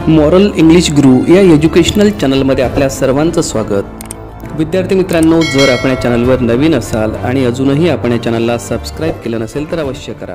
Moral English गुरु या educational चॅनलमध्ये आपल्या सर्वांचं स्वागत। विद्यार्थी मित्रांनो, जर आपण या चॅनलवर नवीन असाल आणि अजूनही आपण या चॅनलला सबस्क्राइब केलं नसेल तर अवश्य करा।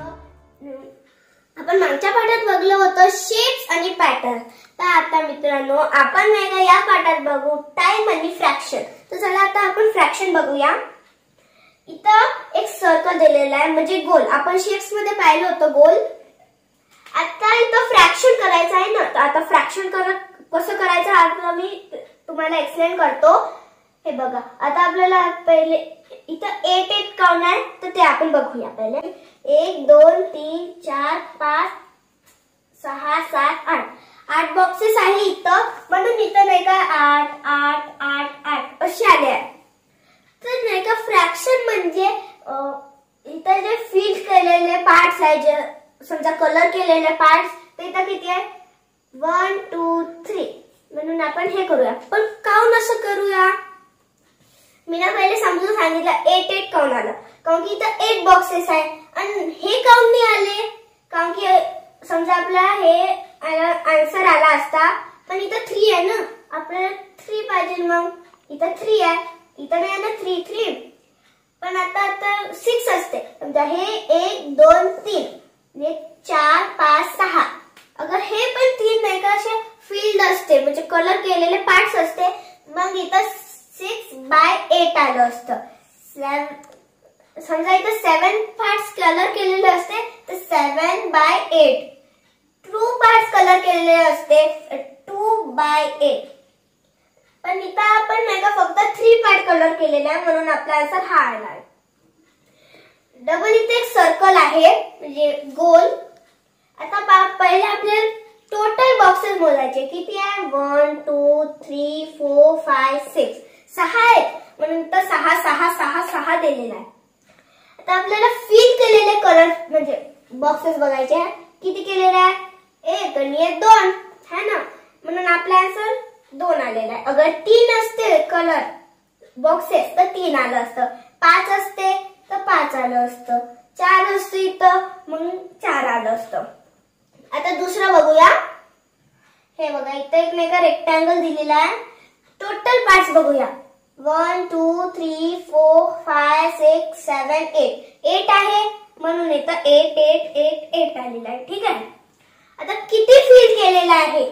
आपण मागच्या पाठात बघलो होतो शेप्स आणि पॅटर्न। तर आता मित्रांनो आपण वेगळ्या या पाठात बघू टाइम आणि फ्रॅक्शन। तर चला आता आपण फ्रॅक्शन बघूया। इथं एक सर्कल दिलेला आहे म्हणजे गोल। आपण शेप्स मध्ये पाहिलं होतं गोल। आता इथं फ्रॅक्शन करायचं आहे ना, तर आता फ्रॅक्शन कसं करायचं आता मी तुम्हाला एक्सप्लेन करतो। हे बघा, आता आपल्याला पहिले इथं 8 काउंट आहे तर ते आपण बघूया। पहिले 1 2 3 4 5 6 7 8 8 बॉक्सेस आहे इथं, म्हणून इथं नाही का 8 8 8 8 असे आले आहे। तर नाही का फ्रॅक्शन म्हणजे इथं जे फिल केलेले पार्ट्स आहे, जे समजा कलर केलेले पार्ट्स, ते इथं किती आहे 1 2 3, म्हणून आपण हे करूया। पण काउंट असं करूया, मी ना पहिले समजून सांगितलं 8 काउंट आलं कारण की इथं 8 बॉक्सेस आहे आणि हे काउंट नाही आले कारण की समजा आपला हे आन्सर आला असता, पण इथं 3 आहे ना, आपल्याला 3 पाहिजे, मग इथं 3 आहे, इथं नाही ना 3 3, पण आता 6 असते। समजा हे 1 2 3 4 5 6, अगर हे पण 3 नाही का असे फील्ड असते म्हणजे कलर केलेले पार्ट्स असते, मग इथं 6/8 आलं असतं। समजा इथं 7 पार्ट्स कलर केलेले असते तर 7/8, 2 पार्ट्स कलर केलेले असते 2/8, पण इथं आपण नाही का फक्त 3 पार्ट कलर केलेले आहे, म्हणून आपला आन्सर हा आला आहे। डबल इथे एक सर्कल आहे म्हणजे गोल। आता पहिले आपल्याला टोटल बॉक्सेस मोजायचे, किती आहे 1 2 3 4 5 6 6 आहेत, म्हणून तर 6 6 6 6 दिलेला आहे। आता आपल्याला फिल केलेले कलर म्हणजे बॉक्सेस बघायचे आहे, किती केलेले आहे 1 आणि 2 है ना, म्हणून आपला आन्सर 2 आलेला आहे। अगर 3 असते कलर बॉक्सेस तर 3 आलं असतं, 5 असते तर 5 आलं असतं, 4 असते इथं मग 4 आलं असतं। आता दुसरं बघूया। हे बघा, इथं एक नाही का रेक्टँगल दिलेला आहे, टोटल पार्ट्स बघूया 1 2 3 4 5 6 7 8 आहे, म्हणून इथं 8 8 8 8 आलेला आहे। ठीक आहे, आता किती फिल केलेला आहे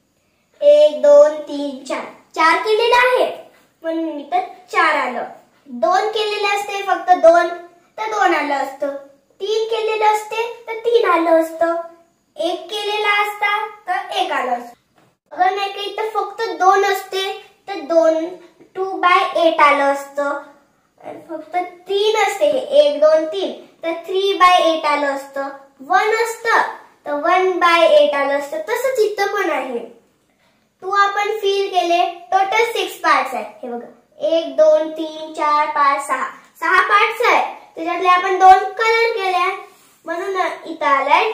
1 2 3 4 4 केलेला आहे, म्हणून इथं 4 आलं। 2 केलेले असते फक्त 2 तर 2 आलं असतं, 3 केलेले असते तर 3 आलं असतं, 1 केलेला असता तर 1 आलं असतं। अगर नाही का इथं फक्त 2 असते तर 2/8 आलं असतं, फक्त 3 असते 1 2 3 तर 3/8 आलं असतं, 1 असतं तर 1/8 आलं असतं। तसंच इथं पण आहे, 2 आपण फिल केले, टोटल 6 पार्ट्स आहेत। हे बघा 1 2 3 4 5 6 पार्ट्स आहे, त्याच्यातले आपण 2 कलर केले, म्हणून इथं आलाय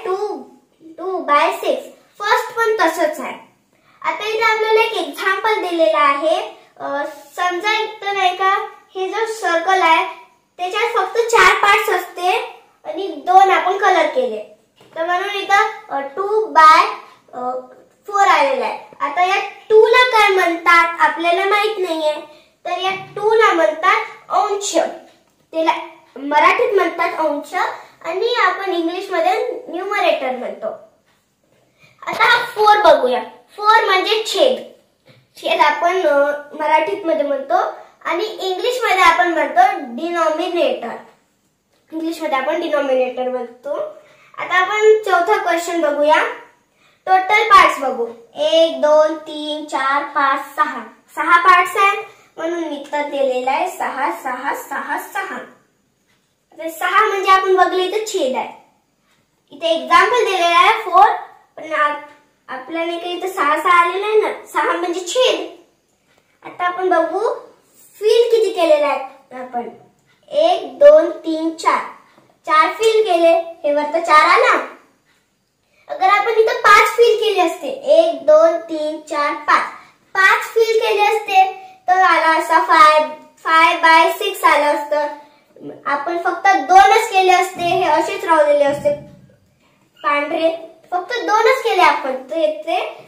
2/6। फर्स्ट पण तसंच आहे। आता इथे आपल्याला एक एक्झाम्पल दिलेला आहे। समजा इथं नाही का हे जो सर्कल आहे त्याच्यात फक्त 4 पार्ट्स असते आणि 2 आपण कलर केले, तर म्हणून इथं 2/4 आलेला आहे। आता या 2 ला काय म्हणतात आपल्याला माहित नाहीये, तर या 2 ला म्हणतात अंश, त्याला मराठीत म्हणतात अंश आणि आपण इंग्लिश मध्ये न्यूमरेटर म्हणतो। आता 4 बघूया। 4 म्हणजे छेद, छेद आपण मराठीत मध्ये म्हणतो आणि इंग्लिश मध्ये आपण म्हणतो डिनॉमिनेटर, इंग्लिश मध्ये आपण डिनॉमिनेटर म्हणतो। आता आपण चौथा क्वेश्चन बघूया। टोटल पार्ट्स बघू 1 2 3 4 5 6 6 पार्ट्स आहेत, म्हणून इथं दिलेला आहे 6 6 6 6। 6 म्हणजे आपण बघले इथं छेद आहे, इथे एक्झाम्पल दिलेला आहे 4, पण आपल्याला इथं 6 6 आलेला आहे ना, 6 म्हणजे छेद। आता आपण बघू फिल किती केलेले आहेत आपण 1 2 3 4 4 फिल केले, हे वरती 4 आला। अगर आपण इथं 5 फिल केले असते 1 2 3 4 5 फिल केले असते तर आला असा 5/6 आलं असतं। आपण फक्त 2च केले असते, हे असेच राहिलेले असते पांढरे, फक्त 2च केले आपण, तर इथे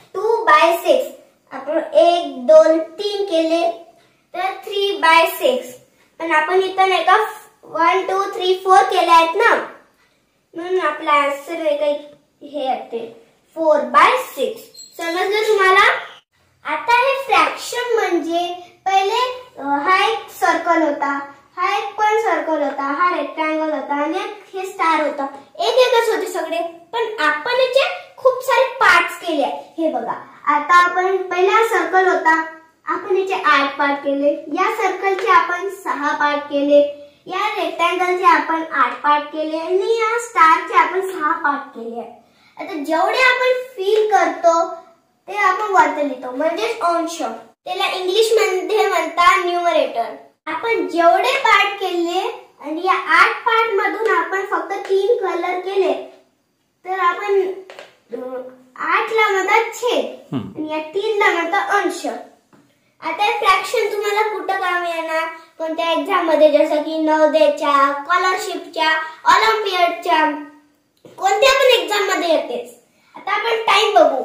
2/6. आपण 1 2 3 केले तर 3/6. पण आपण इथं नाही का 1 2 3 4 केले आहेत ना, म्हणून आपला आन्सर हे येते 4/6. समजलं तुम्हाला? आता हे फ्रॅक्शन म्हणजे पहिले हा एक सर्कल होता, हा एक पण सर्कल होता, हा रेक्टँगल होता आणि हे स्टार होता. एकच होते सगळे, पण आपण याचे खूप सारे पार्ट्स केले. हे बघा, आता आपण पहिला सर्कल होता, आपण याचे 8 पार्ट केले. या सर्कलचे आपण 6 पार्ट केले. या रेक्टँगलचे आपण 8 पार्ट केले आणि या स्टारचे आपण 6 पार्ट केले. आता जेवढे आपण फील करतो ते आपण वरती लिहितो, म्हणजेच अंश. त्याला इंग्लिश मध्ये म्हणतात न्यूमरेटर. आपण जेवढे पार्ट केले आणि या 8 पार्ट मधून आपण फक्त 3 कलर केले तर आपण 8 ला म्हणतात छेद आणि या 3 ला म्हणतात अंश. आता हे फ्रॅक्शन तुम्हाला कुठं काम येणार? कोणत्या एक्झाम मध्ये, जसं की नवोदयच्या, स्कॉलरशिपच्या, ऑलिम्पियडच्या, कोणत्या पण एक्झाम मध्ये येतेच. आता आपण टाइम बघू.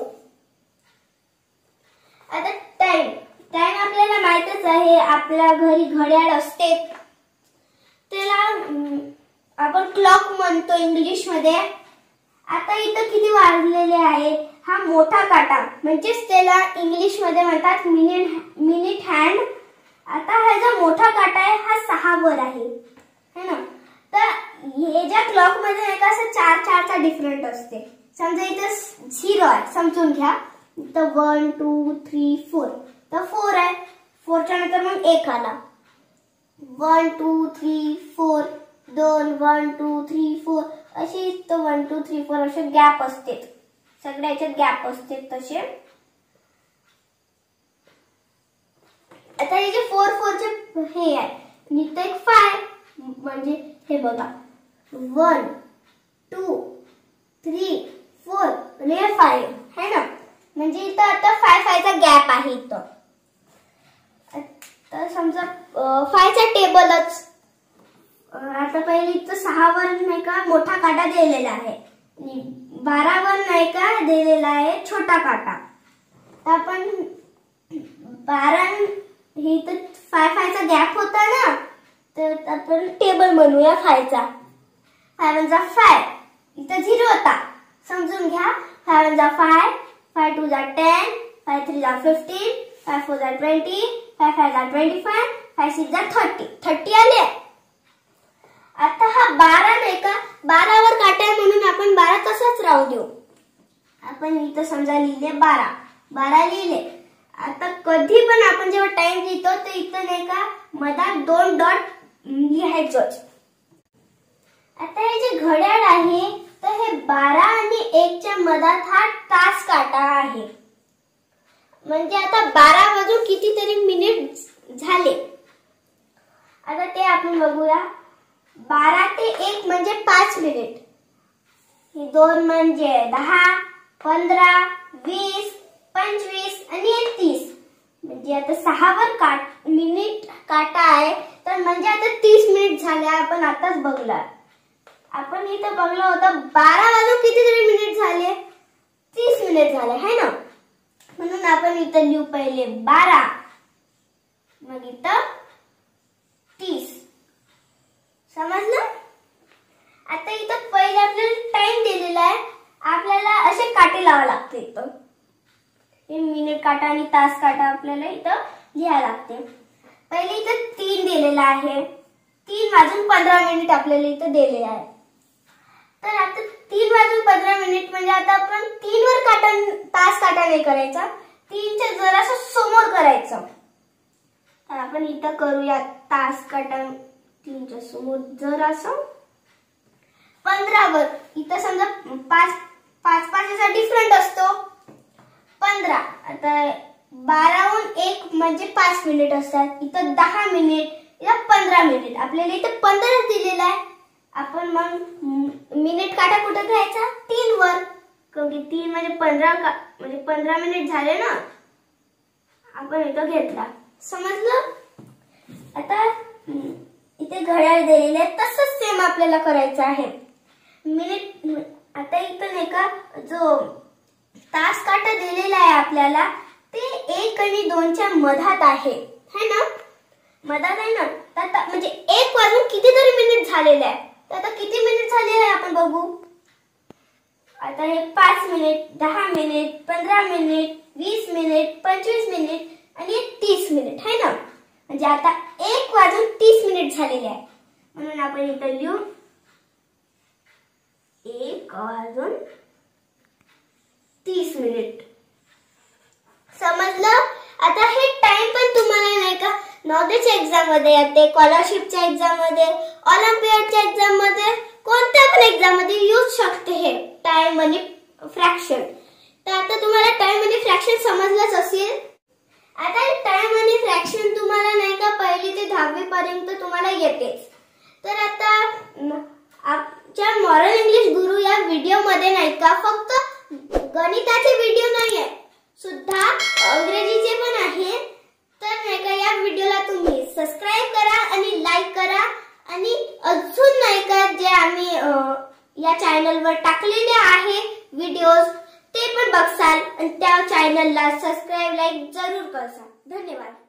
आता टाइम आपल्याला माहितच आहे, आपल्या घरी घड्याळ असते, त्याला आपण क्लॉक म्हणतो इंग्लिश मध्ये. आता इथं किती वाजलेले आहे? हा मोठा काटा, म्हणजेच त्याला इंग्लिश मध्ये म्हणतात मिनिट हँड. आता हा जो मोठा काटा आहे हा 6 वर आहे, है ना. तर हे ज्या क्लॉक मध्ये नाही का असं 4 चा डिफरंट असते. समजा इथं 0 आहे, समजून घ्या. इथं 1 2 3 4, तर 4 आहे. 4 च्या नंतर मग 1 आला. 1 2 3 4, 2 1 2 3 4, असे इथं 1 2 3 4 असे गॅप असते. सगळ्या याच्यात गॅप असते तसे. आता हे जे 4 4 चे हे आहे, इथं एक 5, म्हणजे हे बघा 1 2 3 4 आणि 5 है ना. म्हणजे इथं आता 5 चा गॅप आहे इथं. तर समजा 5 चा टेबलच. आता पहिले इथं 6 वर नाही का मोठा काटा दिलेला आहे आणि 12 वर नाही का दिलेला आहे छोटा काटा. तर आपण 12 हे तर 5 चा गॅप होता ना, तर आपण टेबल बनवूया 5 चा. 5 1 5, इथं 0 होता, समजून घ्या. 5 1 5, 5 2 10, 5 3 15, 5 4 20, 5 5 25, 5 6 30 आले. आता हा 12 नाही का 12 वर काटा आहे, म्हणून आपण 12 तसाच राहू देऊ. आपण इथं समजा लिहिले 12 लिहिले. आता कधी पण आपण जेव्हा टाइम लिहितो तर इथं नाही का मधात 2 डॉट लिहायचंच. आता हे जे घड्याळ आहे तर हे 12 आणि 1 च्या मधात हा तास काटा आहे. म्हणजे आता 12 वाजून कितीतरी मिनिट झाले. आता ते आपण बघूया. 12 ते 1 म्हणजे 5 मिनिट. हे 2 म्हणजे 10, 15, 20, 25 आणि 30. म्हणजे आता 6 वर मिनिट काटा आहे, तर म्हणजे आता 30 मिनिट झाले. आपण आताच बघला. आपण इथं बघलं होतं 12 वाजून कितीतरी मिनिट झाले, 30 मिनिट झाले है ना. म्हणून आपण इथं लिहू पहिले 12, मग इथं 30. समजलं? आता इथं पहिले आपल्याला टाइम दिलेला आहे, आपल्याला असे काटे लावावे लागते. इथं हे मिनिट काटा आणि तास काटा आपल्याला इथं लिहायला लागते. पहिले इथं 3 दिलेला आहे, 3 वाजून 15 मिनिट आपल्याला इथं दिलेले आहे. तर आता 3 वाजून 15 मिनिट म्हणजे आता आपण 3 वर काटा तास काटा नाही करायचा, 3 च्या जरासं समोर करायचं. तर आपण इथं करूया तास काटा 3 च्या समोर जरासं 15 वर. इथं समजा 5 चा डिफरंट असतो 15. आता 12 हून 1 म्हणजे 5 मिनिट असतात. इथं 10 मिनिट, इथं 15 मिनिट. आपल्याला इथं 15 दिलेला आहे. आपण मग मिनिट काटा कुठे घ्यायचा? 3 वर. कारण 3 म्हणजे 15 मिनिट झाले ना, आपण इथं घेतला. समजलं? आता इथे घड्याळ दिलेले आहे, तसंच सेम आपल्याला करायचं आहे. मिनिट आता इथं नाही का जो तास काटा दिलेला आहे आपल्याला ते 1 आणि 2च्या मधात आहे, है ना? मधात आहे ना. तर आता म्हणजे 1 वाजून कितीतरी मिनिट झालेले आहे. तर आता किती मिनिट झाले आहे आपण बघू. आता हे 5 minute, 10 minute, 15 minute, 20 minute, 25 minute आणि 30 मिनिट, है ना? म्हणजे आता 1 वाजून 30 मिनिट झालेले आहे. म्हणून आपण इथं लिहू 1 वाजून 30 मिनिट. समजलं? आता हे टाइम पण तुम्हाला नाही का नॉलेजच्या एक्झाम मध्ये येते, स्कॉलरशिपच्या एक्झाम मध्ये, ऑलिम्पियाडच्या एक्झाम मध्ये, कोणत्या पण एक्झाम मध्ये यूज शकते हे टाइम आणि फ्रॅक्शन. तर आता तुम्हाला टाइम आणि फ्रॅक्शन समजलंच असेल. आता टाइम आणि फ्रॅक्शन तुम्हाला नाही का 1ली ते 10वी पर्यंत तुम्हाला येतेच. तर आता आमच्या मॉरल इंग्लिश गुरु या व्हिडिओ मध्ये नाही का फक्त गणिताचे व्हिडिओ नाहीये, सुद्धा अंग्रेजीचे पण आहे. तर नाही का या व्हिडिओला तुम्ही सबस्क्राईब करा आणि लाईक करा आणि अजून नाही का जे आम्ही या चॅनलवर टाकलेले आहे व्हिडिओज ते पण बघसाल आणि त्या चॅनलला सबस्क्राईब लाईक जरूर करसाल. धन्यवाद.